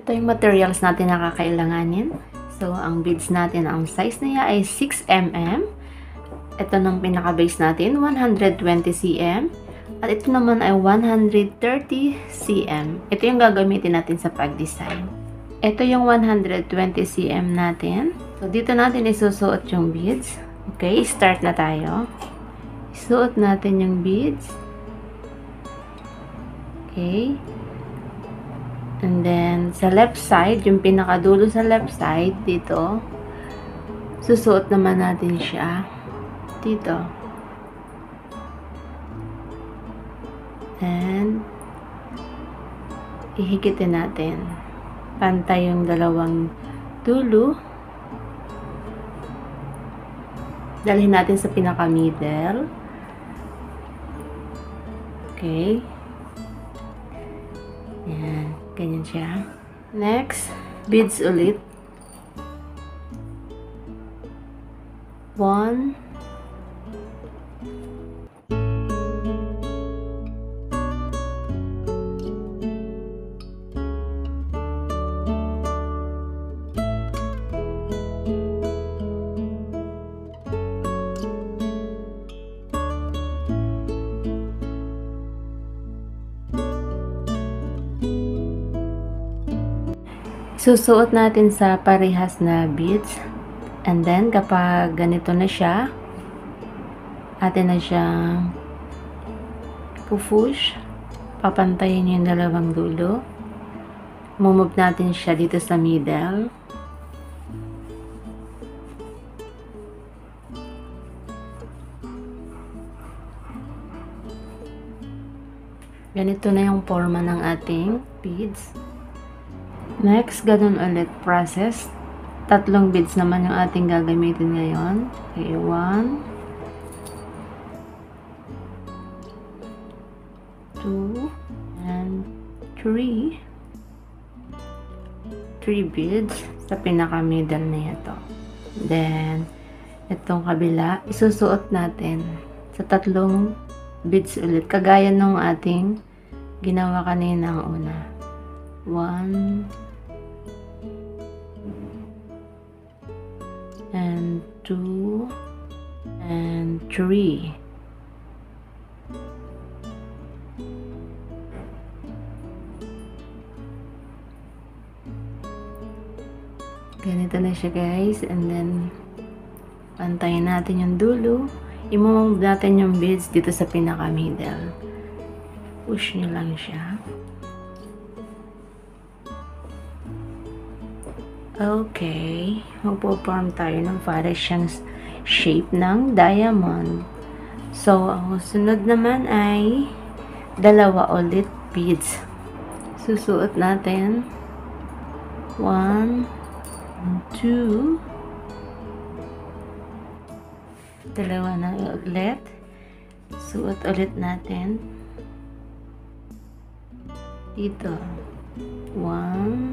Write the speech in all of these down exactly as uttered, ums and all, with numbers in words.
Ito yung materials natin na kakailanganin. So, ang beads natin, ang size niya ay six millimeters. Ito ng pinaka-base natin, one hundred twenty centimeters. At ito naman ay one hundred thirty centimeters. Ito yung gagamitin natin sa pag-design. Ito yung one hundred twenty centimeters natin. So, dito natin isusuot yung beads. Okay, start na tayo. Isuot natin yung beads. Okay. And then, sa left side, yung pinakadulo sa left side, dito, susuot naman natin siya dito. And, ihigitin natin. Pantay yung dalawang dulo. Dalhin natin sa pinaka-middle. Okay. Yan. Ganyan siya. Next, beads ulit. One. Susuot natin sa parehas na beads. And then, kapag ganito na siya, atin na siyang pupush. Papantayin yung dalawang dulo. Mumove natin siya dito sa middle. Ganito na yung forma ng ating beads. Next, ganun ulit process. Tatlong beads naman yung ating gagamitin ngayon. Okay, one, two, and three. Three beads sa pinaka-middle na ito. Then, itong kabila, isusuot natin sa tatlong beads ulit. Kagaya nung ating ginawa kanina ang una. One, and two, and three. Ganito na siya, guys. And then, pantayin natin yung dulo. I-move natin yung beads dito sa pinaka-middle. Push nyo lang siya. Okay. Magpo-form tayo ng para siyang shape ng diamond. So, ang sunod naman ay dalawa ulit beads. Susuot natin. One, two. Dalawa na ulit. Suot ulit natin. Dito. One.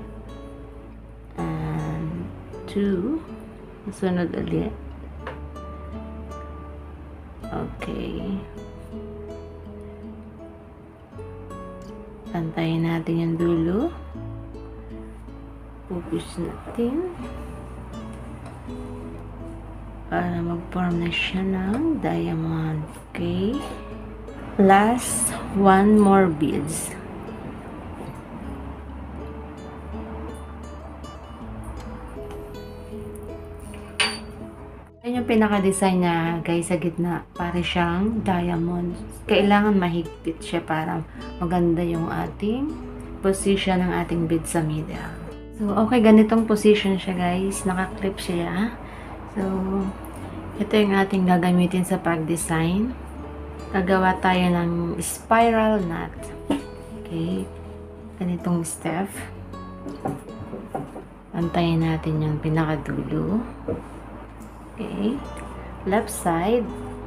And two. Sunod ulit. Okay. Pantayin natin yung dulo. Pupush natin. Para mag-form na siya ng diamond. Okay. Last, one more beads. Yan yung pinaka-design niya, guys, sa gitna. Para siyang diamond. Kailangan mahigpit siya para maganda yung ating position ng ating bead sa middle. So, okay, ganitong position siya, guys. Naka-clip siya. So, ito yung ating gagamitin sa pag-design. Gagawa tayo ng spiral knot. Okay. Ganitong step. Pantayin natin yung pinakadulo. Okay. Left side.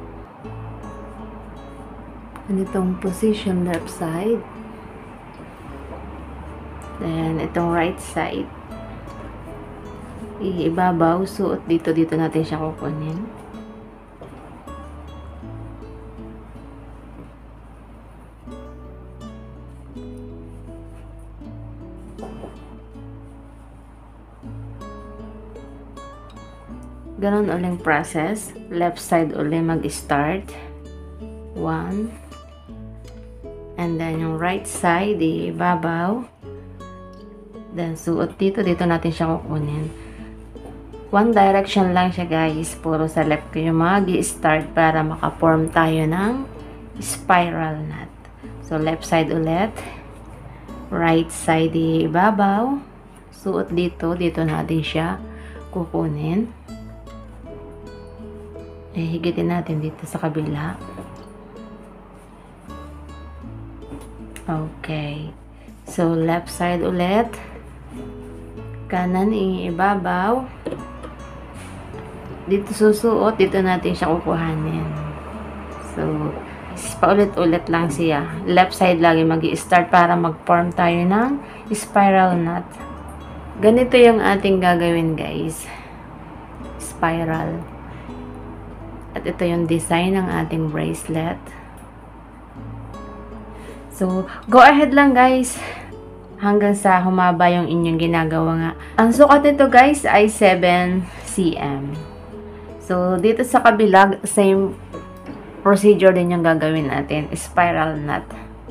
Ganitong position left side. Then, itong right side. Ibabaw. Suot dito. Dito natin siya kukunin. Ganon uling process. Left side uli mag-start. One. And then yung right side, ibabaw. Then suot dito. Dito natin siya kukunin. One direction lang siya guys. Puro sa left kayo mag-start para maka-form tayo ng spiral knot. So left side ulit. Right side ibabaw. Suot dito. Dito natin siya kukunin. Eh, higitin natin dito sa kabila. Okay. So, left side ulit. Kanan ibabaw. Dito susuot. Dito natin siya kukuhanin. So, paulit-ulit lang siya. Left side lagi mag-i-start para mag-form tayo ng spiral knot. Ganito yung ating gagawin guys. Spiral. At ito yung design ng ating bracelet. So, go ahead lang guys. Hanggang sa humaba yung inyong ginagawa nga. Ang sukat nito guys ay seven centimeters. So, dito sa kabila, same procedure din yung gagawin natin. Spiral knot.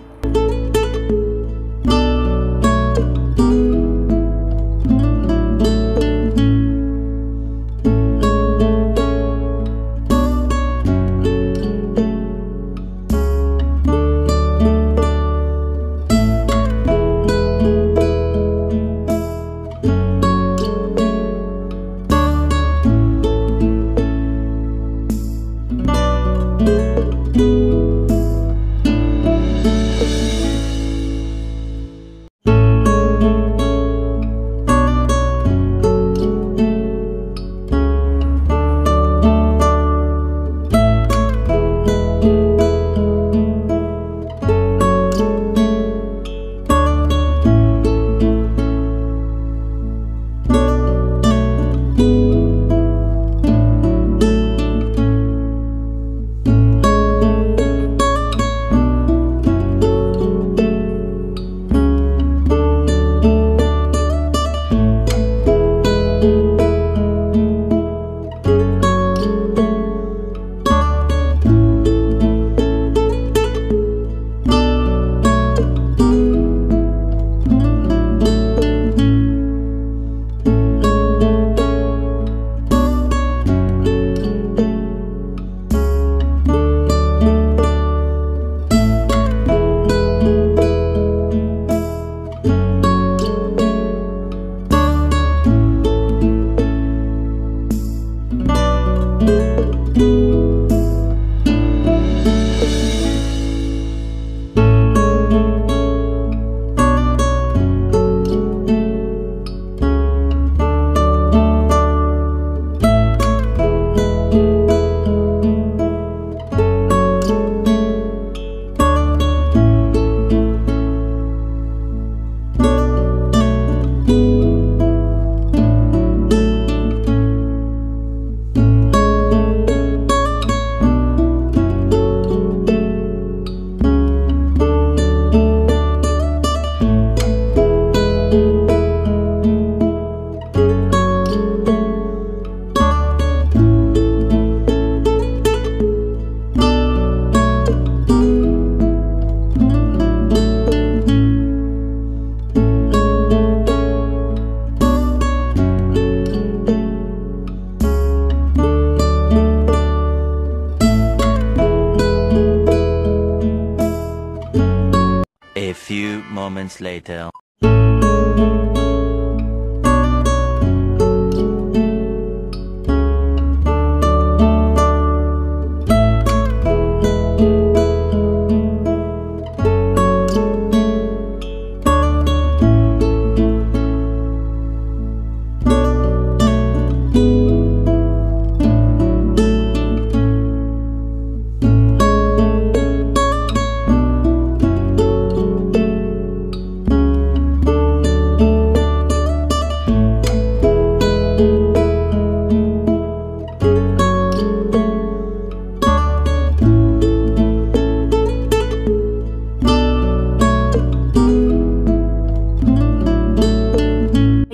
A few moments later.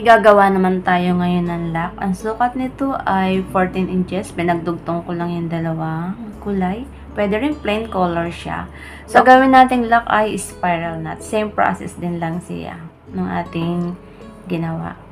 gagawa naman tayo ngayon ng lock. Ang sukat nito ay fourteen inches. Pinagdugtong ko lang yung dalawang kulay. Pwede rin plain color siya. So, gawin nating lock ay spiral knot. Same process din lang siya ng ating ginawa.